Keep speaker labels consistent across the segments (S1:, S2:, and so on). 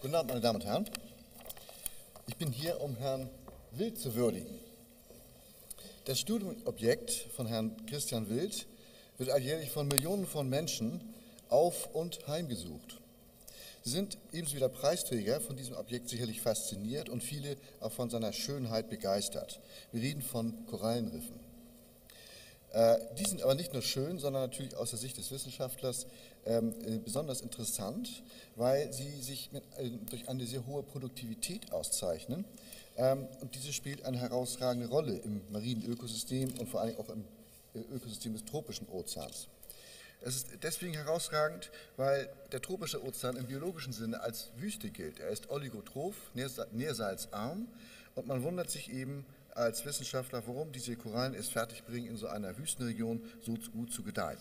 S1: Guten Abend, meine Damen und Herren. Ich bin hier, um Herrn Wild zu würdigen. Das Studienobjekt von Herrn Christian Wild wird alljährlich von Millionen von Menschen auf- und heimgesucht. Sie sind ebenso wie der Preisträger von diesem Objekt sicherlich fasziniert und viele auch von seiner Schönheit begeistert. Wir reden von Korallenriffen. Die sind aber nicht nur schön, sondern natürlich aus der Sicht des Wissenschaftlers besonders interessant, weil sie sich durch eine sehr hohe Produktivität auszeichnen. Und diese spielt eine herausragende Rolle im marinen Ökosystem und vor allem auch im Ökosystem des tropischen Ozeans. Es ist deswegen herausragend, weil der tropische Ozean im biologischen Sinne als Wüste gilt. Er ist oligotroph, nährsalzarm, und man wundert sich eben als Wissenschaftler, warum diese Korallen es fertigbringen, in so einer Wüstenregion so gut zu gedeihen.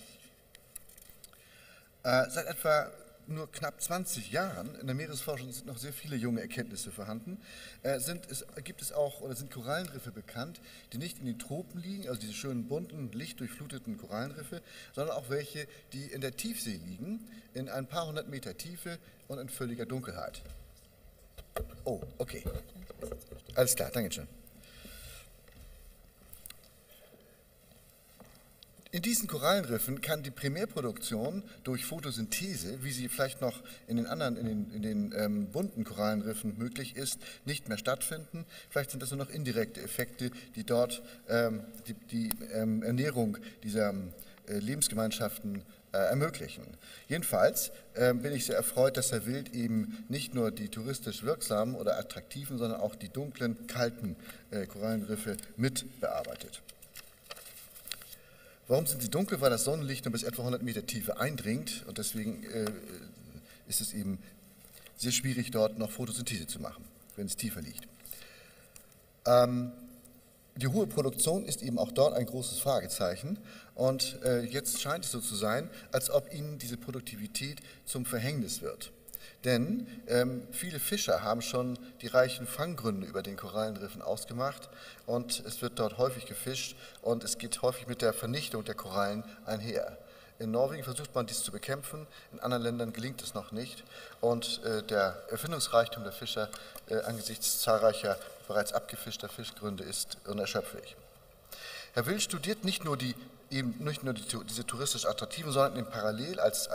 S1: Seit etwa nur knapp 20 Jahren, in der Meeresforschung sind noch sehr viele junge Erkenntnisse vorhanden, sind Korallenriffe bekannt, die nicht in den Tropen liegen, also diese schönen bunten, lichtdurchfluteten Korallenriffe, sondern auch welche, die in der Tiefsee liegen, in ein paar hundert Meter Tiefe und in völliger Dunkelheit. Oh, okay. Alles klar, danke schön. In diesen Korallenriffen kann die Primärproduktion durch Photosynthese, wie sie vielleicht noch in den bunten Korallenriffen möglich ist, nicht mehr stattfinden. Vielleicht sind das nur noch indirekte Effekte, die dort die Ernährung dieser Lebensgemeinschaften ermöglichen. Jedenfalls bin ich sehr erfreut, dass Herr Wild eben nicht nur die touristisch wirksamen oder attraktiven, sondern auch die dunklen, kalten Korallenriffe mit bearbeitet. Warum sind sie dunkel? Weil das Sonnenlicht nur bis etwa 100 Meter Tiefe eindringt und deswegen ist es eben sehr schwierig, dort noch Photosynthese zu machen, wenn es tiefer liegt. Die hohe Produktion ist eben auch dort ein großes Fragezeichen und jetzt scheint es so zu sein, als ob ihnen diese Produktivität zum Verhängnis wird. Denn viele Fischer haben schon die reichen Fanggründe über den Korallenriffen ausgemacht und es wird dort häufig gefischt und es geht häufig mit der Vernichtung der Korallen einher. In Norwegen versucht man dies zu bekämpfen, in anderen Ländern gelingt es noch nicht und der Erfindungsreichtum der Fischer angesichts zahlreicher bereits abgefischter Fischgründe ist unerschöpflich. Herr Wild studiert nicht nur diese touristisch attraktiven, sondern im Parallel als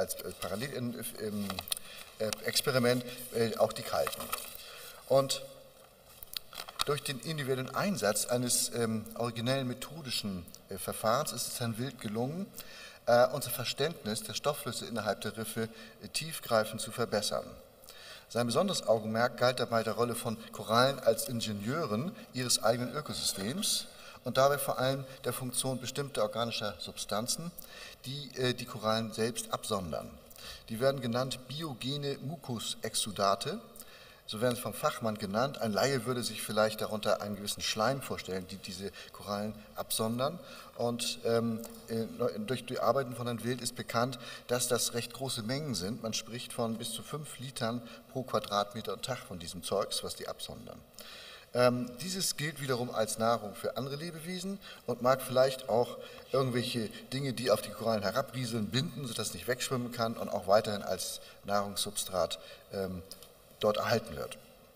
S1: Experiment auch die kalten. Und durch den individuellen Einsatz eines originellen methodischen Verfahrens ist es Herrn Wild gelungen, unser Verständnis der Stoffflüsse innerhalb der Riffe tiefgreifend zu verbessern. Sein besonderes Augenmerk galt dabei der Rolle von Korallen als Ingenieuren ihres eigenen Ökosystems und dabei vor allem der Funktion bestimmter organischer Substanzen, die die Korallen selbst absondern. Die werden genannt biogene Mukusexudate, so werden sie vom Fachmann genannt. Ein Laie würde sich vielleicht darunter einen gewissen Schleim vorstellen, die diese Korallen absondern. Und durch die Arbeiten von Herrn Wild ist bekannt, dass das recht große Mengen sind. Man spricht von bis zu 5 Litern pro Quadratmeter und Tag von diesem Zeugs, was die absondern. Dieses gilt wiederum als Nahrung für andere Lebewesen und mag vielleicht auch irgendwelche Dinge, die auf die Korallen herabrieseln, binden, sodass es nicht wegschwimmen kann und auch weiterhin als Nahrungssubstrat dort erhalten wird.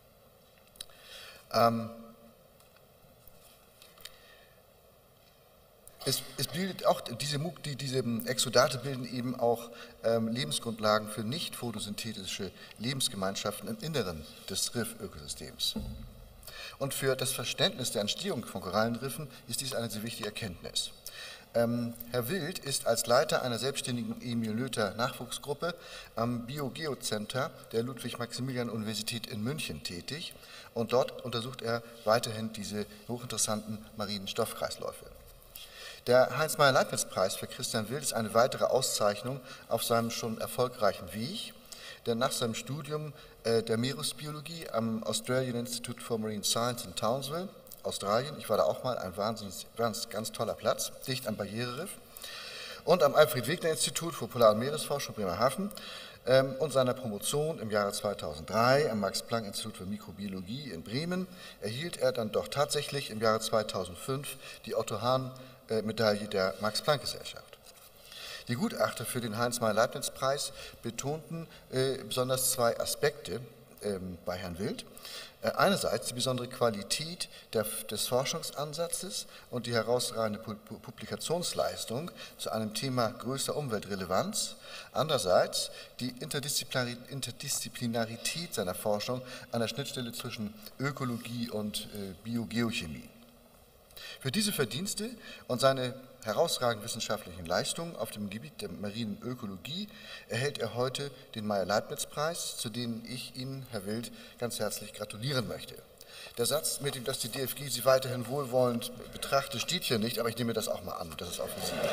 S1: Es bildet auch, diese Exudate bilden eben auch Lebensgrundlagen für nicht photosynthetische Lebensgemeinschaften im Inneren des Riffökosystems. Und für das Verständnis der Entstehung von Korallenriffen ist dies eine sehr wichtige Erkenntnis. Herr Wild ist als Leiter einer selbstständigen Emil Noether Nachwuchsgruppe am BioGeocenter der Ludwig-Maximilian-Universität in München tätig und dort untersucht er weiterhin diese hochinteressanten marinen Stoffkreisläufe. Der Heinz-Meyer-Leibniz-Preis für Christian Wild ist eine weitere Auszeichnung auf seinem schon erfolgreichen Weg, denn nach seinem Studium der Meeresbiologie am Australian Institute for Marine Science in Townsville, Australien, ich war da auch mal, ein ganz toller Platz, dicht am Barriereriff, und am Alfred-Wegener-Institut für Polar- und Meeresforschung Bremerhaven und seiner Promotion im Jahre 2003 am Max-Planck-Institut für Mikrobiologie in Bremen erhielt er dann doch tatsächlich im Jahre 2005 die Otto-Hahn-Medaille der Max-Planck-Gesellschaft. Die Gutachter für den Heinz-Meyer-Leibniz-Preis betonten besonders zwei Aspekte. bei Herrn Wild. Einerseits die besondere Qualität des Forschungsansatzes und die herausragende Publikationsleistung zu einem Thema größter Umweltrelevanz. Andererseits die Interdisziplinarität seiner Forschung an der Schnittstelle zwischen Ökologie und Biogeochemie. Für diese Verdienste und seine herausragenden wissenschaftlichen Leistungen auf dem Gebiet der marinen Ökologie erhält er heute den Meyer-Leibniz-Preis, zu dem ich Ihnen, Herr Wild, ganz herzlich gratulieren möchte. Der Satz mit dem, dass die DFG Sie weiterhin wohlwollend betrachtet, steht hier nicht, aber ich nehme das auch mal an. Das ist auch für Sie.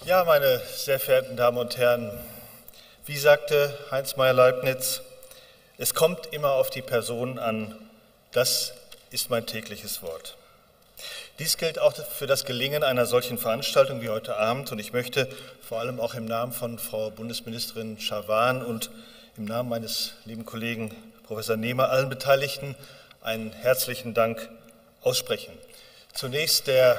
S2: Ja, meine sehr verehrten Damen und Herren, wie sagte Heinz Meyer-Leibniz, es kommt immer auf die Person an, das ist mein tägliches Wort. Dies gilt auch für das Gelingen einer solchen Veranstaltung wie heute Abend und ich möchte vor allem auch im Namen von Frau Bundesministerin Schawan und im Namen meines lieben Kollegen Professor Nehmer allen Beteiligten einen herzlichen Dank aussprechen. Zunächst der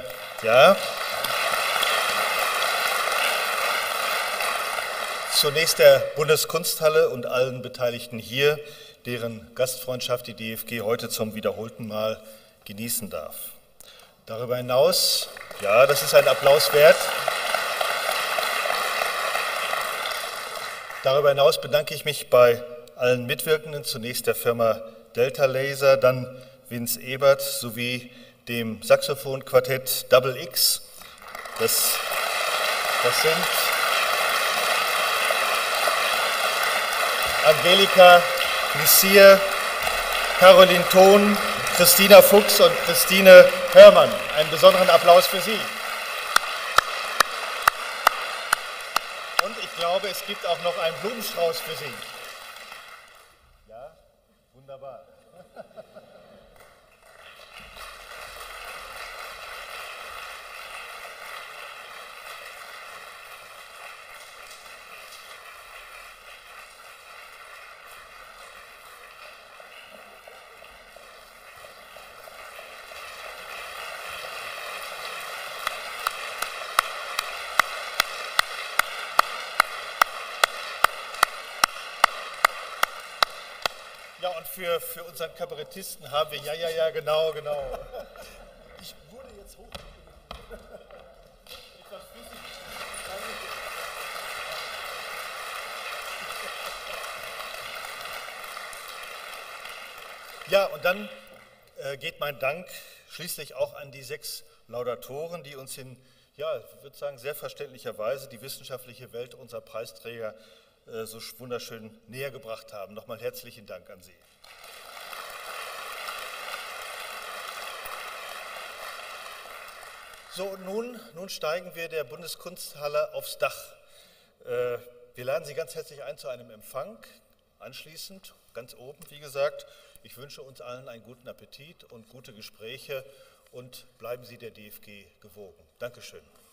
S2: Bundeskunsthalle und allen Beteiligten hier, deren Gastfreundschaft die DFG heute zum wiederholten Mal genießen darf. Darüber hinaus, ja, das ist ein Applaus wert. Darüber hinaus bedanke ich mich bei allen Mitwirkenden, zunächst der Firma Delta Laser, dann Vince Ebert sowie dem Saxophonquartett Double X. Das sind Angelika Messier, Caroline Thon, Christina Fuchs und Christine Hörmann. Einen besonderen Applaus für Sie. Und ich glaube, es gibt auch noch einen Blumenstrauß für Sie. Ja, wunderbar. Ja, und für unseren Kabarettisten haben wir, ja, genau. Ich wurde jetzt hoch. Ja, und dann geht mein Dank schließlich auch an die 6 Laudatoren, die uns in, ja, ich würde sagen, sehr verständlicher Weise die wissenschaftliche Welt unserer Preisträger so wunderschön näher gebracht haben. Nochmal herzlichen Dank an Sie. So, und nun steigen wir der Bundeskunsthalle aufs Dach. Wir laden Sie ganz herzlich ein zu einem Empfang. Anschließend, ganz oben, wie gesagt, ich wünsche uns allen einen guten Appetit und gute Gespräche und bleiben Sie der DFG gewogen. Dankeschön.